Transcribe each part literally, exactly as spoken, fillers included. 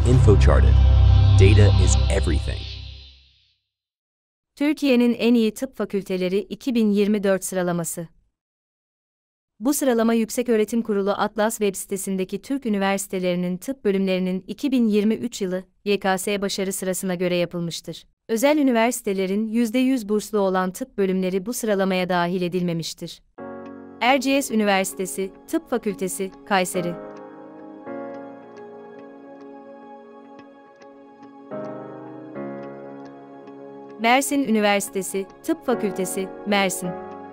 InfoCharted. Data is everything. Türkiye'nin en iyi tıp fakülteleri iki bin yirmi dört sıralaması. Bu sıralama Yükseköğretim Kurulu Atlas web sitesindeki Türk üniversitelerinin tıp bölümlerinin iki bin yirmi üç yılı Y K S başarı sırasına göre yapılmıştır. Özel üniversitelerin yüzde yüz burslu olan tıp bölümleri bu sıralamaya dahil edilmemiştir. Erciyes Üniversitesi, Tıp Fakültesi, Kayseri. Mersin Üniversitesi, Tıp Fakültesi, Mersin.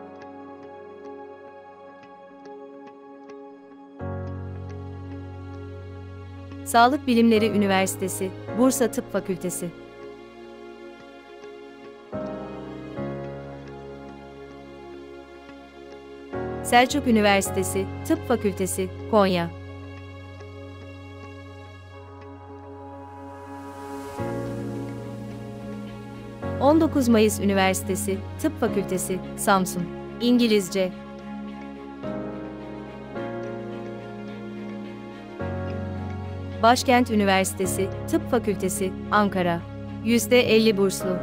Sağlık Bilimleri Üniversitesi, Bursa Tıp Fakültesi. Selçuk Üniversitesi, Tıp Fakültesi, Konya. on dokuz Mayıs Üniversitesi, Tıp Fakültesi, Samsun. İngilizce. Başkent Üniversitesi, Tıp Fakültesi, Ankara. yüzde elli burslu.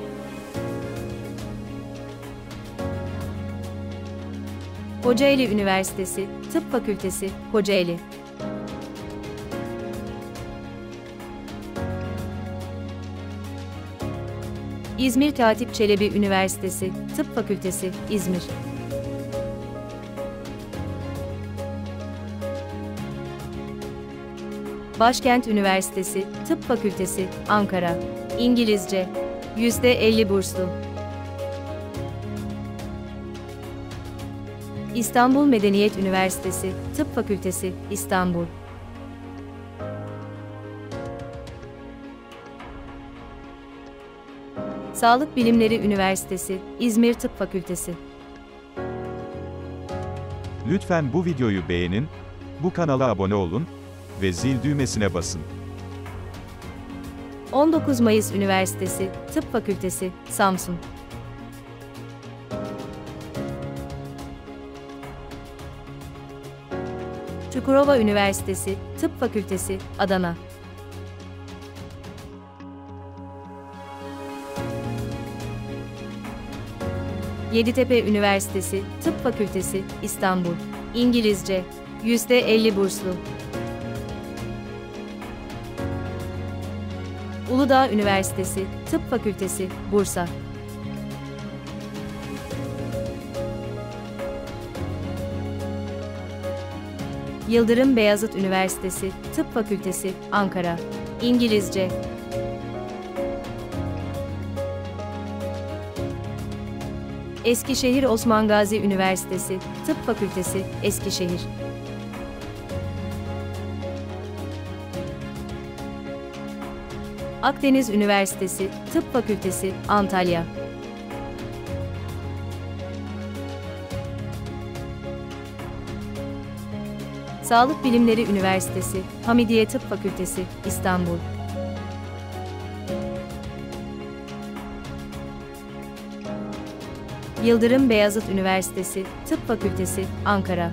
Kocaeli Üniversitesi, Tıp Fakültesi, Kocaeli. İzmir Katip Çelebi Üniversitesi, Tıp Fakültesi, İzmir. Başkent Üniversitesi, Tıp Fakültesi, Ankara. İngilizce. yüzde elli burslu. İstanbul Medeniyet Üniversitesi, Tıp Fakültesi, İstanbul. Sağlık Bilimleri Üniversitesi, İzmir Tıp Fakültesi. Lütfen bu videoyu beğenin, bu kanala abone olun ve zil düğmesine basın. on dokuz Mayıs Üniversitesi, Tıp Fakültesi, Samsun. Çukurova Üniversitesi, Tıp Fakültesi, Adana. Yeditepe Üniversitesi, Tıp Fakültesi, İstanbul. İngilizce. yüzde elli burslu. Uludağ Üniversitesi, Tıp Fakültesi, Bursa. Yıldırım Beyazıt Üniversitesi, Tıp Fakültesi, Ankara. İngilizce. Eskişehir Osman Gazi Üniversitesi, Tıp Fakültesi, Eskişehir. Akdeniz Üniversitesi, Tıp Fakültesi, Antalya. Sağlık Bilimleri Üniversitesi, Hamidiye Tıp Fakültesi, İstanbul. Yıldırım Beyazıt Üniversitesi, Tıp Fakültesi, Ankara.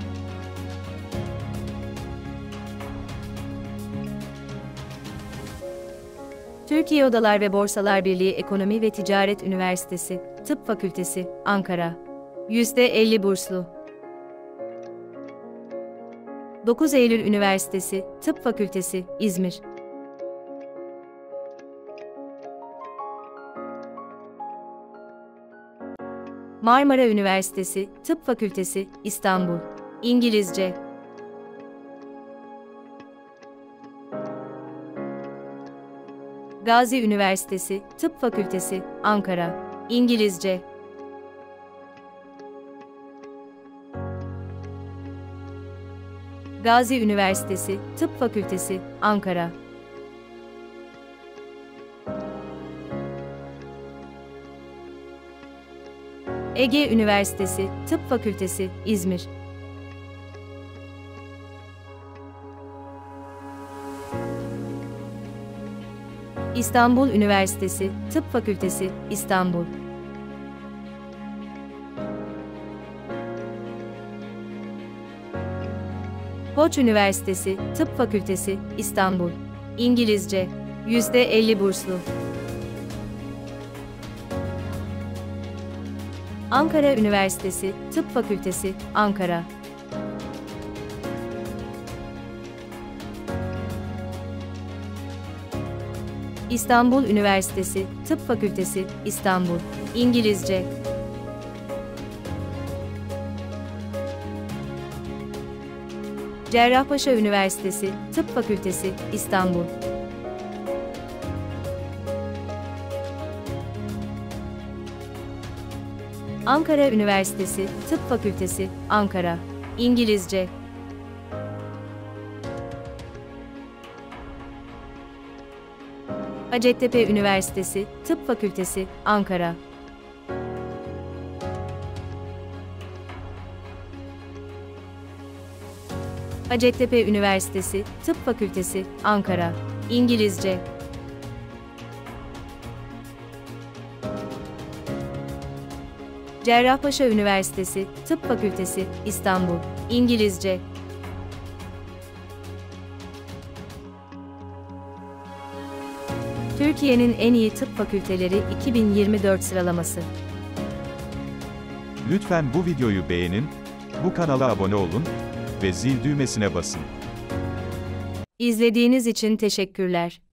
Türkiye Odalar ve Borsalar Birliği Ekonomi ve Ticaret Üniversitesi, Tıp Fakültesi, Ankara. yüzde elli burslu. dokuz Eylül Üniversitesi, Tıp Fakültesi, İzmir. Marmara Üniversitesi, Tıp Fakültesi, İstanbul. İngilizce. Gazi Üniversitesi, Tıp Fakültesi, Ankara. İngilizce. Gazi Üniversitesi, Tıp Fakültesi, Ankara. Ege Üniversitesi, Tıp Fakültesi, İzmir. İstanbul Üniversitesi, Tıp Fakültesi, İstanbul. Koç Üniversitesi, Tıp Fakültesi, İstanbul. İngilizce, yüzde elli burslu. Ankara Üniversitesi, Tıp Fakültesi, Ankara. İstanbul Üniversitesi, Tıp Fakültesi, İstanbul. İngilizce. Cerrahpaşa Üniversitesi, Tıp Fakültesi, İstanbul. Ankara Üniversitesi, Tıp Fakültesi, Ankara. İngilizce. Hacettepe Üniversitesi, Tıp Fakültesi, Ankara. Hacettepe Üniversitesi, Tıp Fakültesi, Ankara. İngilizce. Cerrahpaşa Üniversitesi, Tıp Fakültesi, İstanbul. İngilizce. Türkiye'nin en iyi tıp fakülteleri iki bin yirmi dört sıralaması. Lütfen bu videoyu beğenin, bu kanala abone olun ve zil düğmesine basın. İzlediğiniz için teşekkürler.